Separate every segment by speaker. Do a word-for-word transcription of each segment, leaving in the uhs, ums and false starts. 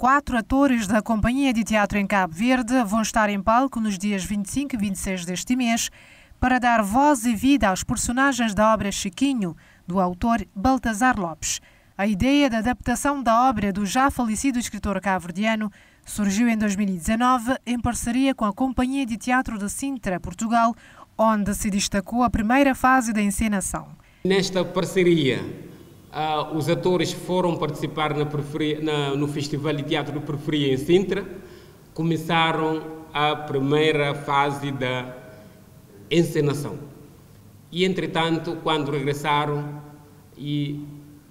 Speaker 1: Quatro atores da Companhia de Teatro em Cabo Verde vão estar em palco nos dias vinte e cinco e vinte e seis deste mês para dar voz e vida aos personagens da obra Chiquinho, do autor Baltazar Lopes. A ideia da adaptação da obra do já falecido escritor cabo-verdiano surgiu em dois mil e dezanove em parceria com a Companhia de Teatro de Sintra, Portugal, onde se destacou a primeira fase da encenação.
Speaker 2: Nesta parceria, uh, os atores foram participar na na, no Festival de Teatro de Periferia em Sintra, começaram a primeira fase da encenação. E, entretanto, quando regressaram, e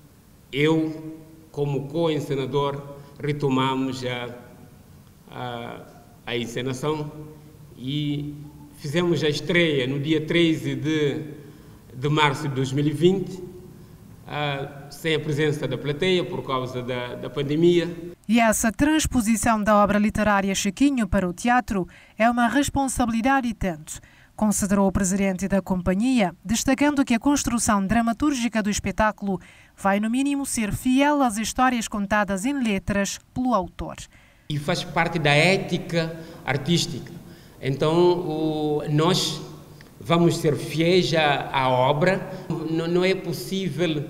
Speaker 2: eu, como co-encenador, retomamos a, a, a encenação e fizemos a estreia no dia treze de março de dois mil e vinte, uh, sem a presença da plateia por causa da, da pandemia.
Speaker 1: E essa transposição da obra literária Chiquinho para o teatro é uma responsabilidade e tanto, considerou o presidente da companhia, destacando que a construção dramatúrgica do espetáculo vai, no mínimo, ser fiel às histórias contadas em letras pelo autor.
Speaker 2: E faz parte da ética artística. Então, o, nós vamos ser fiéis à, à obra. Não, não é possível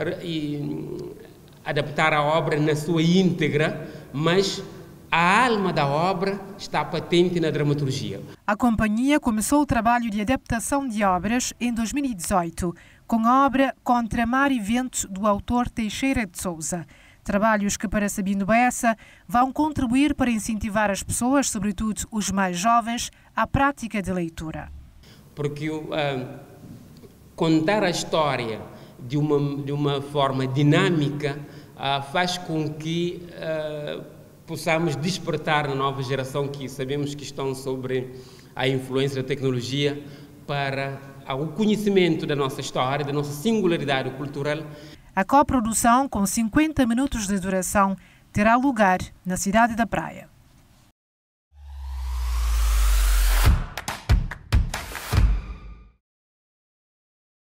Speaker 2: e, adaptar a obra na sua íntegra, mas a alma da obra está patente na dramaturgia.
Speaker 1: A companhia começou o trabalho de adaptação de obras em dois mil e dezoito, com a obra Contra Mar e Vento, do autor Teixeira de Souza. Trabalhos que, para Sabino Bessa, vão contribuir para incentivar as pessoas, sobretudo os mais jovens, à prática de leitura.
Speaker 2: Porque uh, contar a história de uma, de uma forma dinâmica uh, faz com que uh, possamos despertar na nova geração, que sabemos que estão sobre a influência da tecnologia, para o conhecimento da nossa história, da nossa singularidade cultural.
Speaker 1: A coprodução, com cinquenta minutos de duração, terá lugar na cidade da Praia.